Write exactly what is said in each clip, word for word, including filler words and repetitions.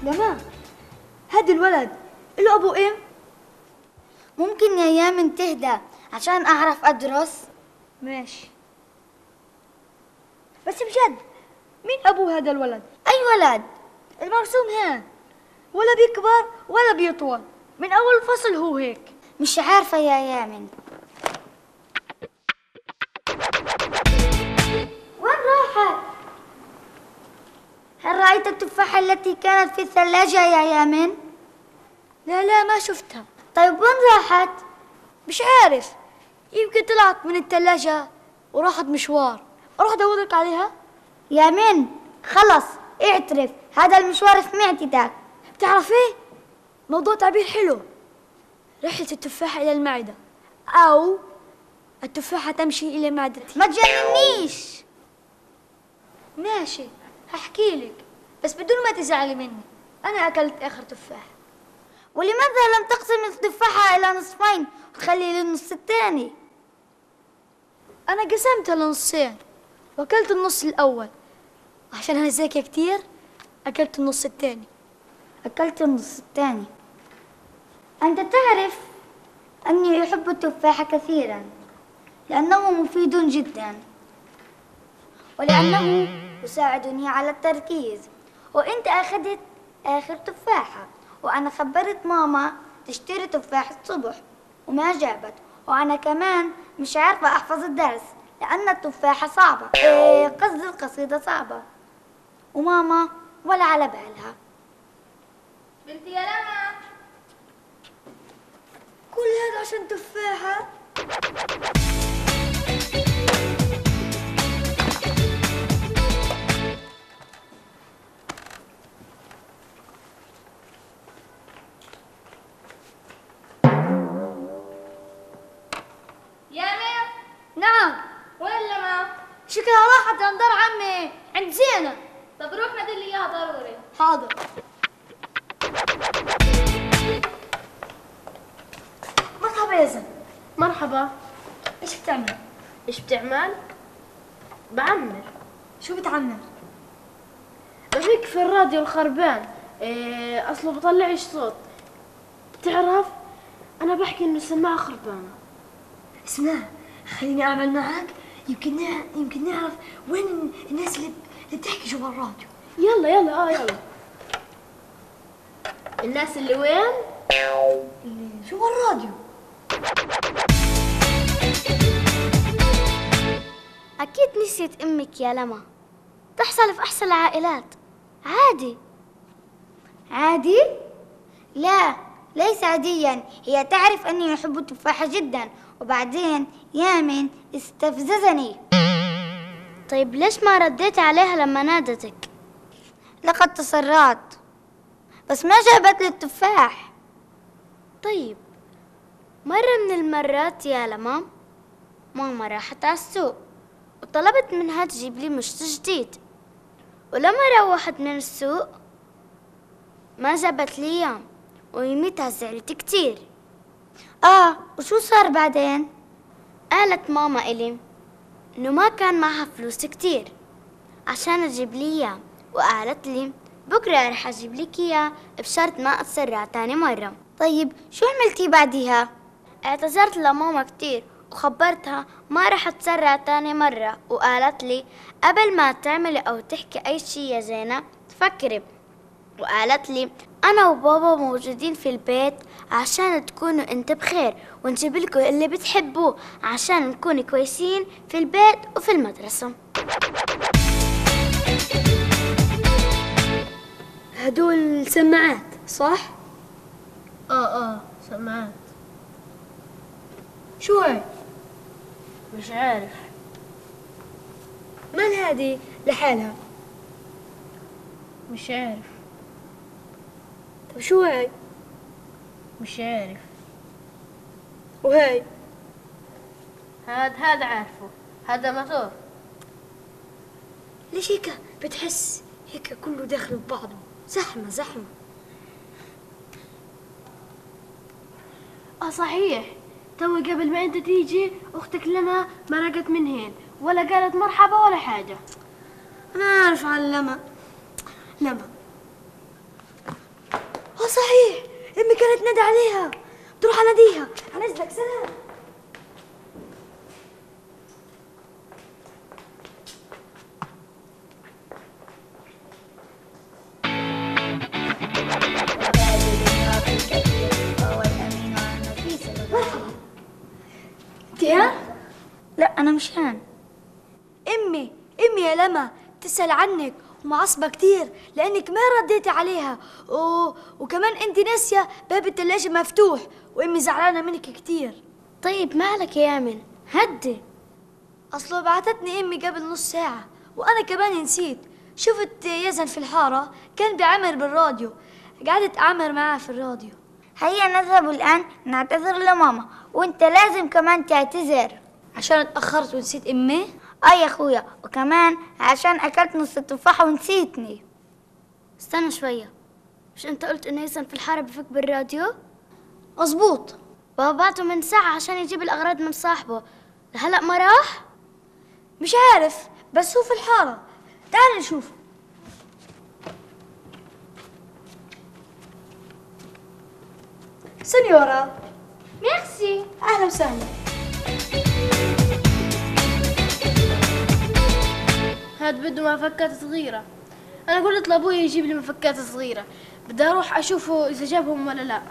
لما هذا الولد له أبو إيه؟ ممكن يا يامن تهدى عشان أعرف أدرس؟ ماشي، بس بجد مين أبو هذا الولد؟ أي ولد؟ المرسوم هان، ولا بيكبر ولا بيطول، من أول فصل هو هيك. مش عارفة يا يامن. وين راحت؟ هل رأيت التفاحة التي كانت في الثلاجة يا يامن؟ لا لا ما شفتها. طيب وين راحت؟ مش عارف، يمكن طلعت من الثلاجة وراحت مشوار، أروح أدور لك عليها؟ يامن خلص اعترف، هذا المشوار في معدتك. بتعرف ايه؟ موضوع تعبير حلو. رحلة التفاحة إلى المعدة، أو التفاحة تمشي إلى معدتي. ما تجننيش. ماشي هحكي لك، بس بدون ما تزعلي مني. أنا أكلت آخر تفاحة. ولماذا لم تقسم التفاحة إلى نصفين وتخلي لي النص الثاني؟ أنا قسمتها لنصين وأكلت النص الأول، عشان أنا ذكية كتير أكلت النص الثاني. أكلت النص الثاني. أنت تعرف أني أحب التفاح كثيرا لأنه مفيد جدا، ولأنه يساعدني على التركيز. وأنت أخذت آخر تفاحة، وأنا خبرت ماما تشتري تفاح الصبح وما جابت، وأنا كمان مش عارفة أحفظ الدرس لأن التفاحة صعبة، إيه قصدي القصيدة صعبة، وماما ولا على بالها. بنتي يا لما، كل هذا عشان تفاحة؟ يامن. نعم. وين لما؟ شكلها راحت عند دار عمي عند زينة. طب روح نادي لي اياها ضروري. حاضر. مرحبا يا زين. مرحبا. ايش بتعمل؟ ايش بتعمل؟ بعمر. شو بتعمل؟ بفك في الراديو الخربان، إيه اصله بطلعش صوت. بتعرف انا بحكي انه السماعة خربانة. اسمع، خليني اعمل معك، يمكن نع... يمكن نعرف وين الناس اللي اللي بتحكي جوا الراديو. يلا يلا اه يلا. الناس اللي وين؟ اللي جوا الراديو. أكيد نسيت أمك يا لما، تحصل في أحسن العائلات. عادي. عادي؟ لا ليس عاديا، هي تعرف أني أحب التفاحة جدا، وبعدين يامن استفززني. طيب ليش ما رديت عليها لما نادتك؟ لقد تسرعت، بس ما جابت لي التفاح. طيب مرة من المرات يا لما ماما راحت على السوق وطلبت منها تجيب لي مشط جديد، ولما روحت من السوق ما جابت لي اياه، ويوميتها زعلت كتير. اه وشو صار بعدين؟ قالت ماما إلي انه ما كان معها فلوس كتير عشان اجيب لي اياه، وقالت لي بكره رح اجيب لك اياه بشرط ما اتسرع تاني مرة. طيب شو عملتي بعدها؟ اعتذرت لماما كتير وخبرتها ما رح اتسرع تاني مرة، وقالت لي قبل ما تعملي او تحكي اي شي يا زينة تفكري، وقالت لي انا وبابا موجودين في البيت عشان تكونوا انت بخير، ونجيب لكم اللي بتحبوه عشان نكون كويسين في البيت وفي المدرسة. هدول سماعات صح؟ اه اه سمعت. شو هاي؟ مش عارف. مال هذه لحالها؟ مش عارف. طب شو هاي؟ مش عارف. وهاي؟ هاد هذا عارفه، هذا موتور. ليش هيك بتحس هيك كله داخل ببعضه، زحمة زحمة. اه صحيح، توي قبل ما انت تيجي اختك لما مرقت من هين ولا قالت مرحبا ولا حاجة. أنا عارف على لما. لما اه صحيح، امي كانت نادى عليها، تروح اناديها. هنزلك سلام. انت لا أنا مش هان. امي امي يا لما تسأل عنك ومعصبة كتير لانك ما رديتي عليها و... وكمان انت ناسية باب التلاجة مفتوح، وامي زعلانة منك كتير. طيب مالك يا يامن؟ هدي. اصله بعتتني امي قبل نص ساعة وانا كمان نسيت. شفت يزن في الحارة كان بيعمر بالراديو، قعدت اعمر معاه في الراديو. هيا نذهب الآن نعتذر لماما، وانت لازم كمان تعتذر. عشان اتأخرت ونسيت امي؟ اه يا اخويا، وكمان عشان اكلت نص التفاحة ونسيتني. استنى شوية، مش انت قلت انه يسن في الحارة بفك بالراديو؟ مظبوط. بابا بعته من ساعة عشان يجيب الأغراض من صاحبه، هلأ ما راح؟ مش عارف، بس هو في الحارة. تعال نشوف. سنيورا. ميرسي. أهلا وسهلا. هاد بده مفكات صغيرة. أنا قلت لأبوي يجيب لي مفكات صغيرة، بدي أروح أشوفه إذا جابهم ولا لا.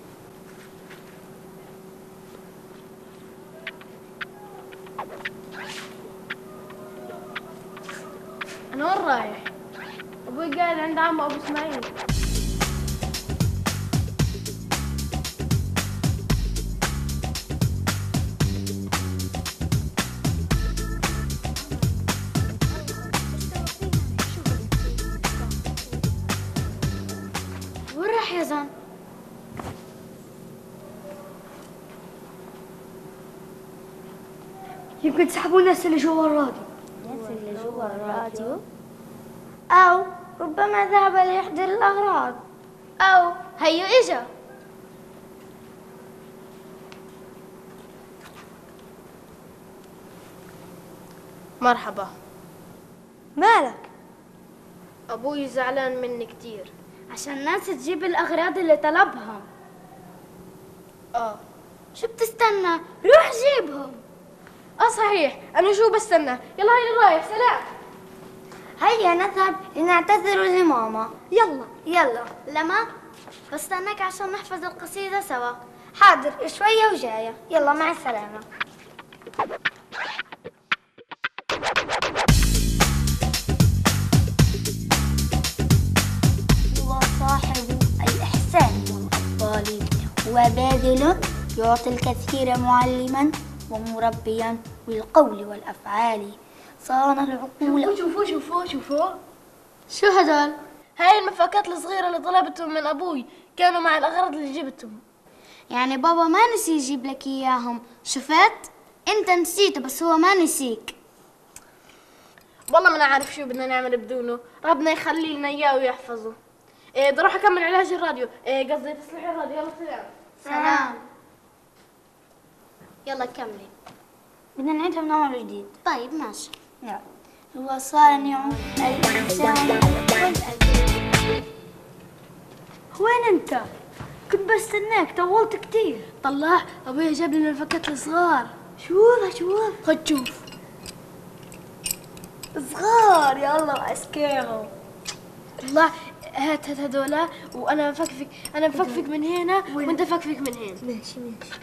أنا وين رايح؟ أبوي قاعد عند عمه أبو إسماعيل. وين راح يا زن؟ يمكن تسحبوا الناس اللي جوا الراديو. الناس اللي جوا الراديو؟ أو ربما ذهب ليحضر الأغراض، أو هيو إجا. مرحبا. مالك؟ أبوي زعلان مني كتير. عشان الناس تجيب الأغراض اللي طلبهم. آه. شو بتستنى؟ روح جيبهم. آه صحيح، أنا شو بستنى؟ يلا هيا رايح، سلام. هيا نذهب لنعتذر لماما. يلا. يلا. لما بستناك عشان نحفظ القصيدة سوا. حاضر، شوية وجاية. يلا مع السلامة. هو صاحب الإحسان والأفضال، وباذل يعطي الكثير، معلما ومربيا بالقول والأفعال، صان العقول. شوفوا شوفوا شوفوا. شو هدول؟ هاي المفكات الصغيرة اللي طلبتهم من أبوي، كانوا مع الأغراض اللي جبتهم. يعني بابا ما نسي يجيب لك إياهم، شفت؟ أنت نسيته بس هو ما نسيك. والله ما أنا عارف شو بدنا نعمل بدونه، ربنا يخلي لنا إياه ويحفظه. إيه بدي أروح أكمل علاج الراديو، إيه قصدي تصليح الراديو. يلا سلام. سلام. يلا كملي. بدنا نعيدها من أول وجديد. طيب ماشي. يلا. هو صانع الإنسان والأجل. وين انت؟ كنت بستناك، طولت كتير. طلع أبوي جاب لنا المفكات الصغار. شوف شوف. خد شوف. صغار يا الله اسكيهم. طلع هات هات هذولا، وأنا مفكفك، أنا مفكفك من هنا وأنت فكفك من هنا. ماشي ماشي.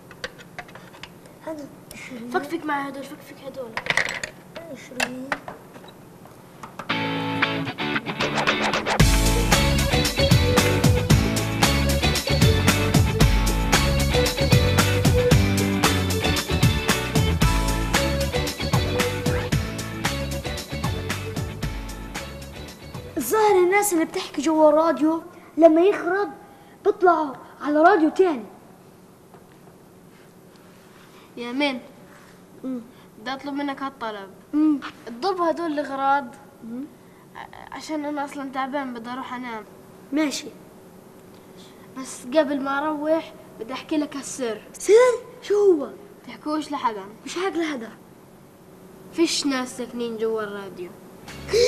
هذا فكفك مع هدول، فكفك هدول. عشرين. الظاهر الناس اللي بتحكي جوا الراديو لما يخرب بيطلعوا على راديو تاني. يا من بدي أطلب منك هالطلب. امم اضرب هدول الأغراض عشان أنا أصلا تعبان، بدي أروح أنام. ماشي. بس قبل ما أروح بدي أحكي لك هالسر. سر؟ شو هو؟ تحكوش لحدا. مش حق لهذا. فيش ناس ساكنين جوا الراديو.